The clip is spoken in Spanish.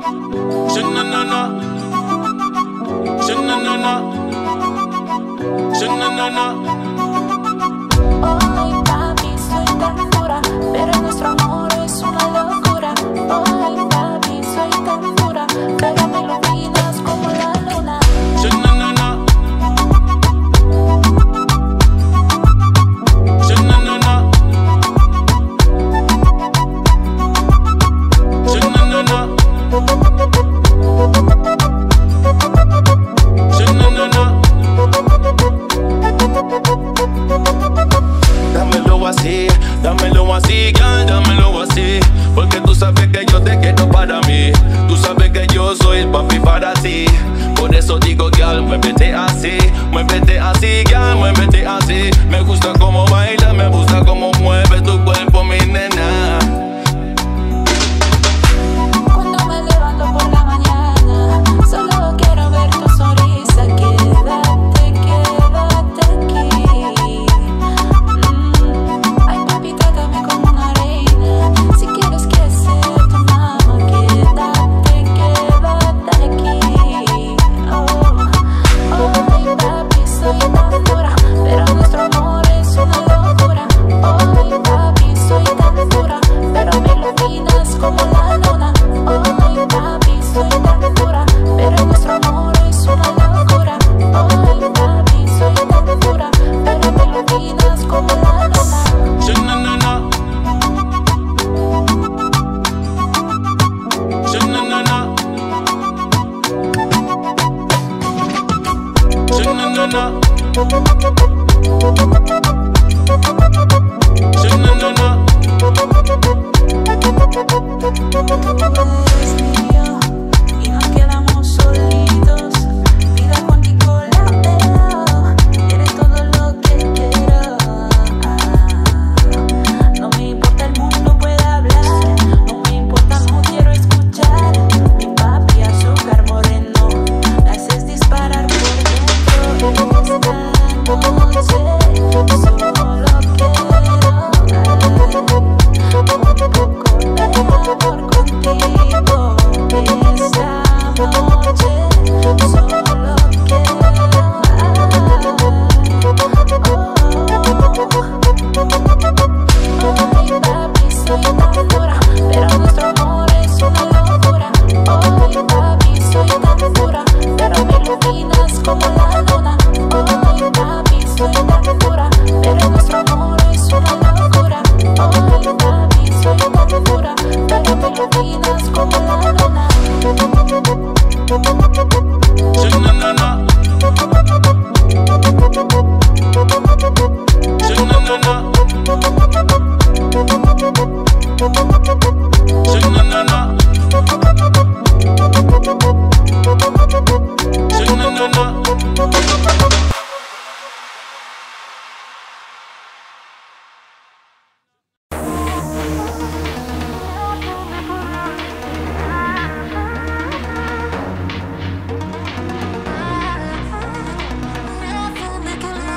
Sha-na-na-na. Sha-na-na-na. Sha-na-na-na. Ay, papi, soy tan dura, pero nuestro amor es una locura. Ay, papi, soy tan dura, pero me iluminas como la luna. Sha-na-na-na. Sha-na-na-na. Sha-na-na-na. Sha-na-na-na. Dámelo así, girl, dámelo así. Porque tú sabes que yo te quiero para mí. Tú sabes que yo soy el papi para ti. Por eso digo, girl, muévete así, girl, muévete así. Me gusta cómo baila, me gusta cómo mueve tu cuerpo, mi nena. Cuando me levanto por la mañana, solo quiero ver tu sonrisa. Quédate, quédate aquí. Ay, papi, trátame como una reina. Si quieres que sea tu mamá, quédate, quédate aquí. Ay, papi, soy tan dura, pero nuestro amor es una locura. Ay, papi, soy tan dura, pero me iluminas como la luna. Ay, papi, soy tan dura, pero nuestro amor es una locura. Ay, papi, soy tan dura, pero me iluminas como la luna. Sha-na-na-na. Sha-na-na-na. Sha-na-na-na. Sha-na-na-na. Es mío y nos quedamos solitos. Vida contigo la veo, eres todo lo que quiero. No me importa el mundo puede hablar, no me importa, no quiero escuchar. Mi papi azúcar moreno, me haces disparar por dentro. Esta noche solo quiero un poco de amor contigo. Esta noche solo quiero Ay, papi, soy tan dura, pero nuestro amor es una locura. Ay, papi, soy tan dura, pero me iluminas como la luna. Ay, papi, soy tan dura, pero nuestro amor es una locura. Ay, papi, soy tan dura, pero me iluminas como la luna. Sha-na-na-na. Sha-na-na-na. Sha-na-na-na. Sha-na-na-na. Never make it